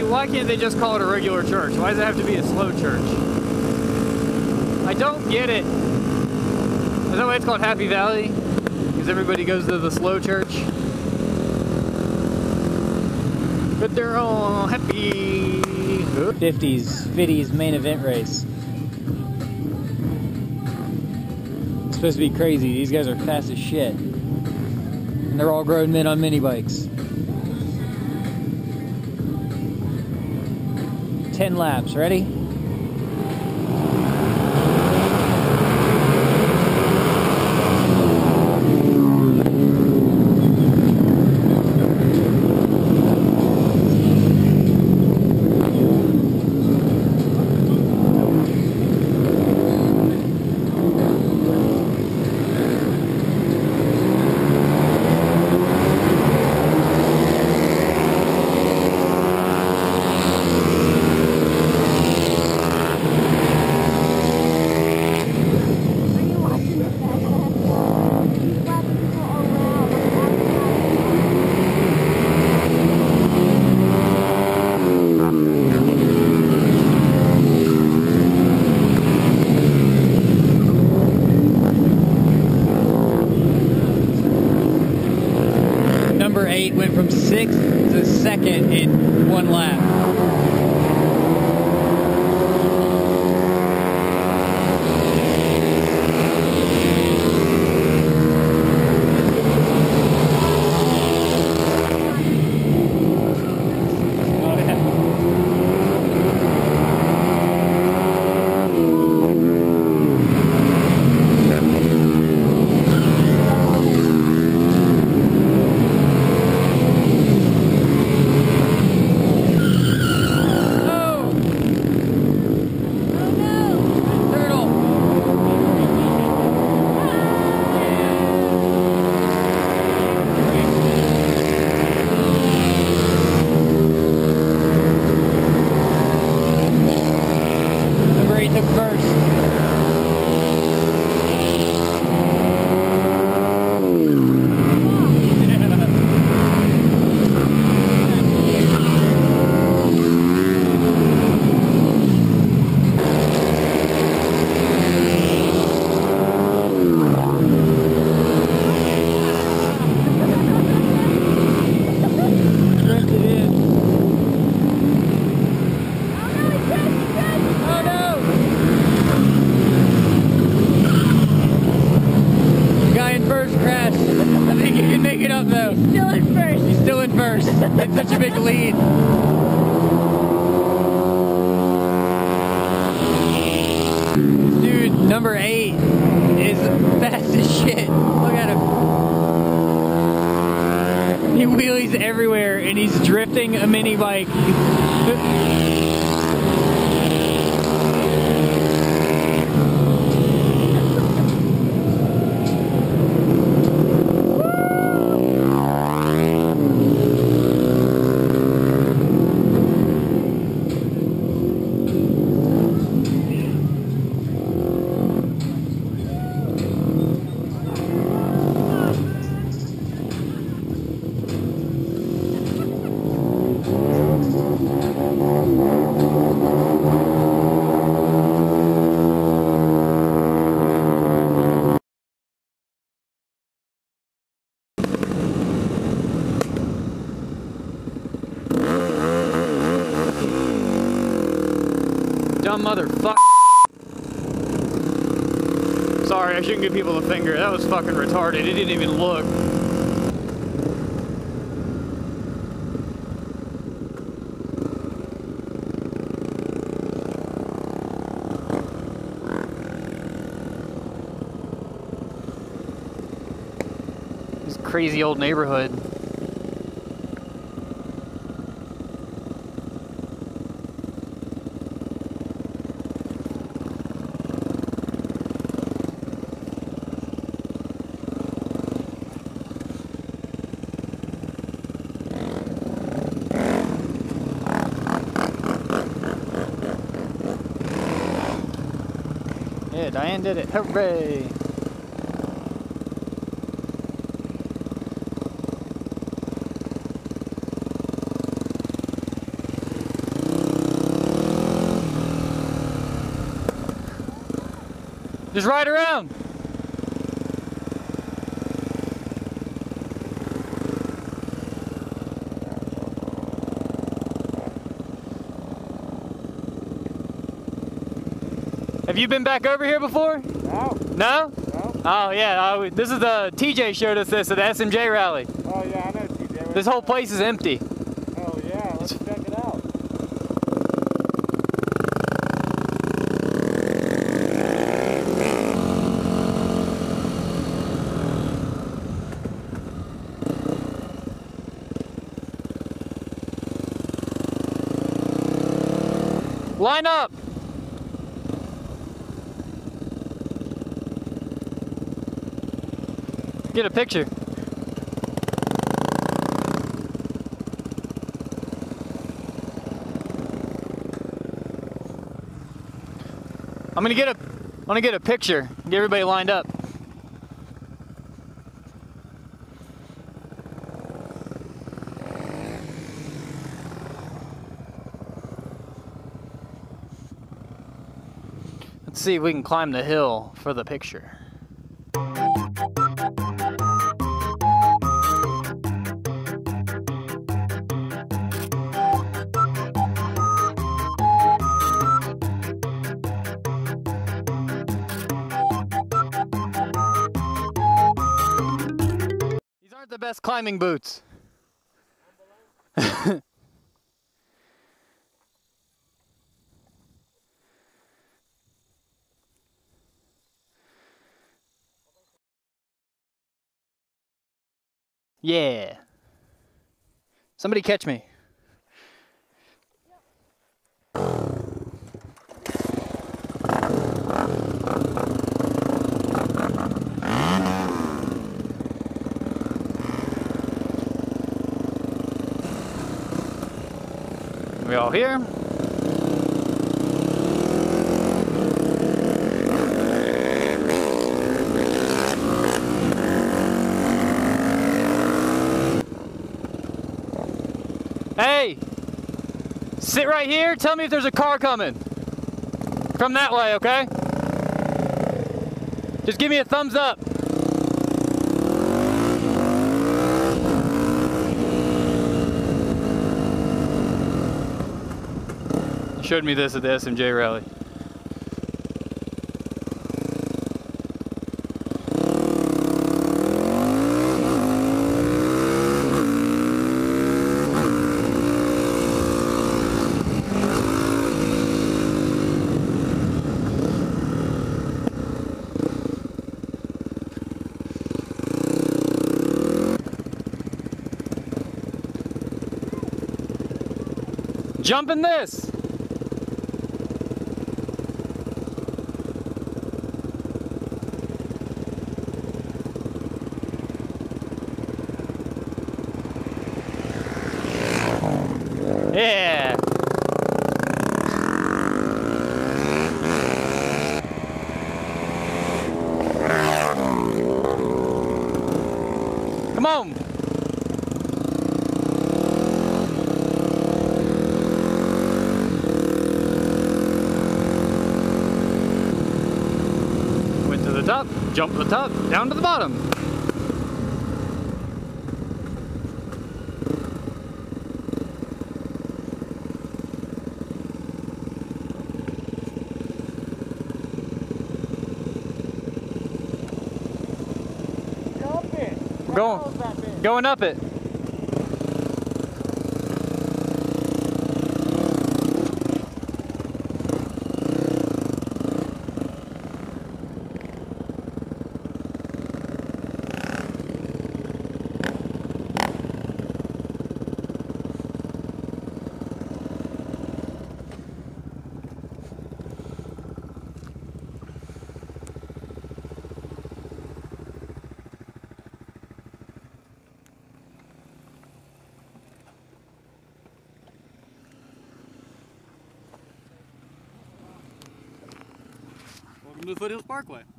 why can't they just call it a regular church? Why does it have to be a slow church? I don't get it. Is that why it's called Happy Valley? Because everybody goes to the slow church? But they're all happy. 50s, Fiddy's main event race. It's supposed to be crazy. These guys are fast as shit. And they're all grown men on mini bikes. 10 laps, ready? Number 8 went from 6th to 2nd in 1 lap. It's such a big lead. Dude, number 8 is fast as shit. Look at him. He wheelies everywhere and he's drifting a mini bike. Dumb motherfucker. Sorry, I shouldn't give people the finger. That was fucking retarded. It didn't even look. This crazy old neighborhood. Yeah, Diane did it. Hooray! Just ride around. Have you been back over here before? No. No? No. Oh yeah, this is the TJ showed us this at the SMJ rally. Oh yeah, I know TJ. This whole place is empty. Oh yeah, let's check it out. Line up. Get a picture. I'm gonna get a picture. Get everybody lined up. Let's see if we can climb the hill for the picture. These aren't the best climbing boots. Yeah. Somebody catch me. We all here? Hey, sit right here. Tell me if there's a car coming. From that way, okay? Just give me a thumbs up. You showed me this at the SMJ rally. Jump in this. Yeah. Come on. Went to the top, jump to the top, down to the bottom. Going up it. Welcome to the Foothills Parkway.